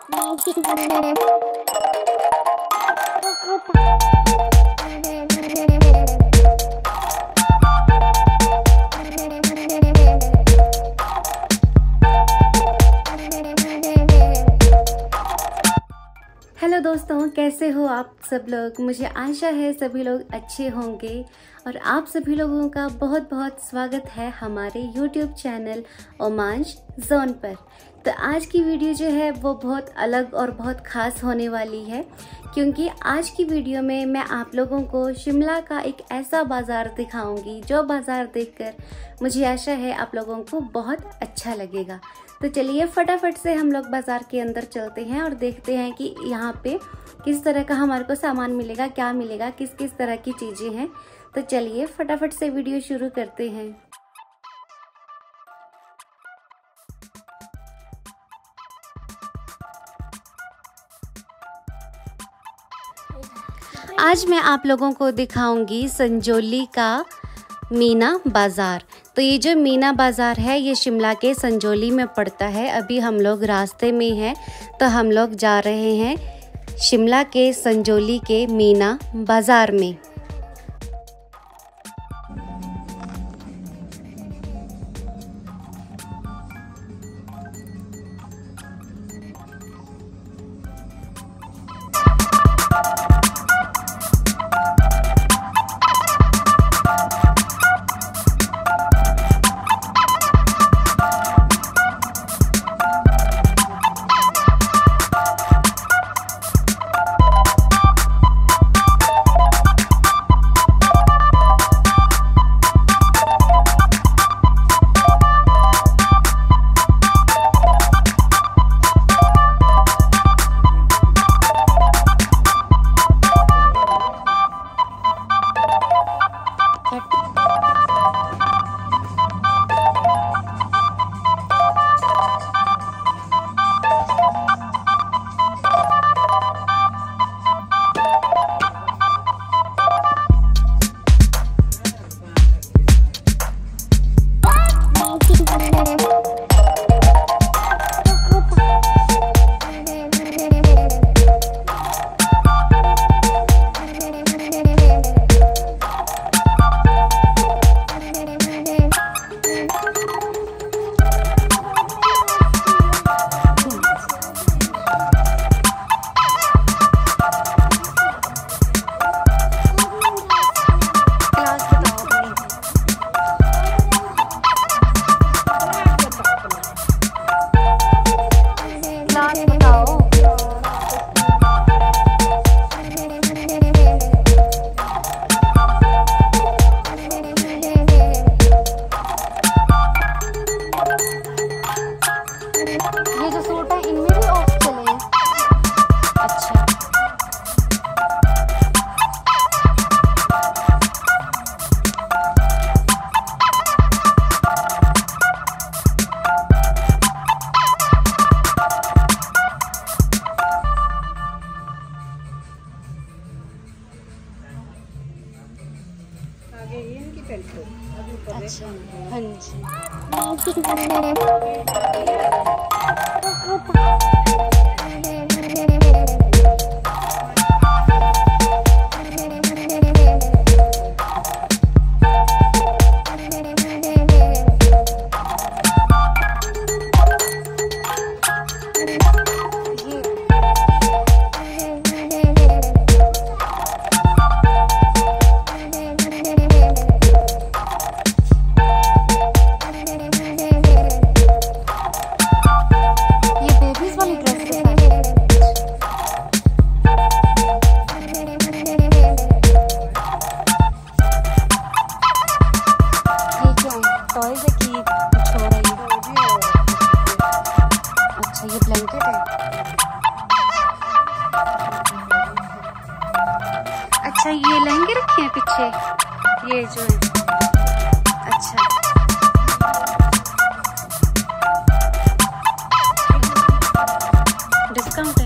Hello दोस्तों, कैसे हो आप सब लोग। मुझे आशा है सभी लोग अच्छे होंगे और आप सभी लोगों का बहुत बहुत स्वागत है हमारे YouTube चैनल ओमांश जोन पर। तो आज की वीडियो जो है वो बहुत अलग और बहुत खास होने वाली है, क्योंकि आज की वीडियो में मैं आप लोगों को शिमला का एक ऐसा बाज़ार दिखाऊंगी जो बाज़ार देखकर मुझे आशा है आप लोगों को बहुत अच्छा लगेगा। तो चलिए फटाफट से हम लोग बाज़ार के अंदर चलते हैं और देखते हैं कि यहाँ पे किस तरह का हमारे को सामान मिलेगा, क्या मिलेगा, किस किस तरह की चीज़ें हैं। तो चलिए फटाफट से वीडियो शुरू करते हैं। आज मैं आप लोगों को दिखाऊंगी संजौली का मीना बाज़ार। तो ये जो मीना बाज़ार है ये शिमला के संजौली में पड़ता है। अभी हम लोग रास्ते में हैं, तो हम लोग जा रहे हैं शिमला के संजौली के मीना बाज़ार में। ये जो सूट है इनमें भी ऑफ चले हैं। अच्छा, आगे ये इनकी पेंट अच्छा, हाँ जी। टॉयज है कि कुछ हो रही है। अच्छा, ये ब्लैंकेट है। अच्छा, ये लहंगे रखे हैं पीछे, ये जो है। अच्छा, डिस्काउंट है।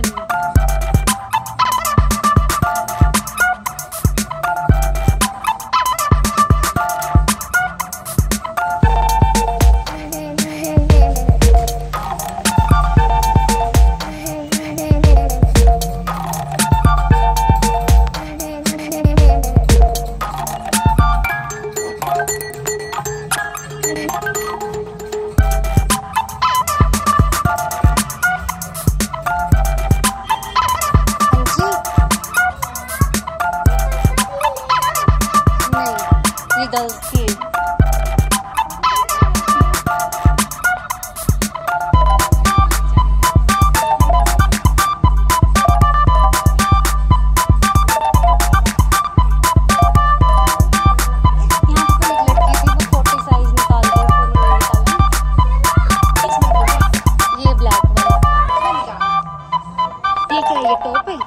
क्या ये टॉप है?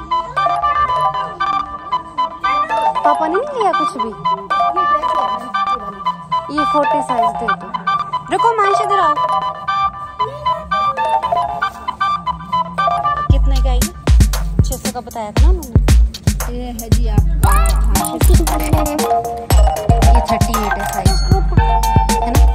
पापा ने नहीं लिया कुछ भी? ये 40 साइज दे दो। रुको मांश इधर आओ। कितने का है? 600 का बताया था ना उन्होंने। ये है जी आपका ये 38 है साइज, है ना?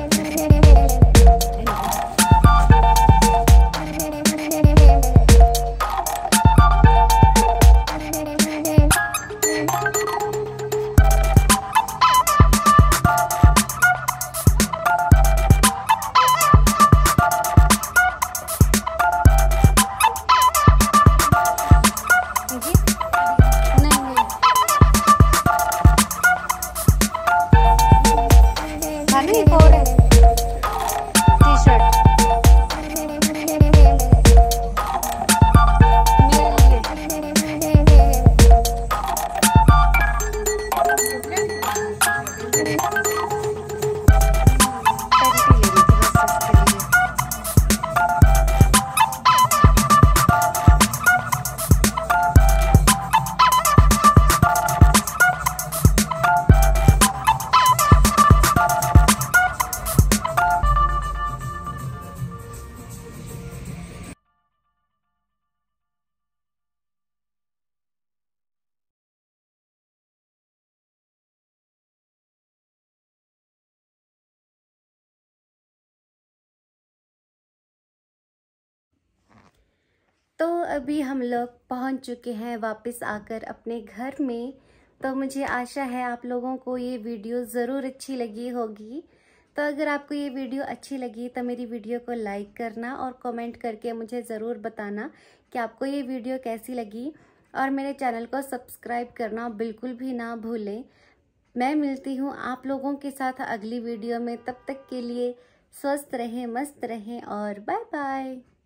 तो अभी हम लोग पहुंच चुके हैं वापस आकर अपने घर में। तो मुझे आशा है आप लोगों को ये वीडियो ज़रूर अच्छी लगी होगी। तो अगर आपको ये वीडियो अच्छी लगी तो मेरी वीडियो को लाइक करना और कमेंट करके मुझे ज़रूर बताना कि आपको ये वीडियो कैसी लगी, और मेरे चैनल को सब्सक्राइब करना बिल्कुल भी ना भूलें। मैं मिलती हूँ आप लोगों के साथ अगली वीडियो में। तब तक के लिए स्वस्थ रहें, मस्त रहें और बाय बाय।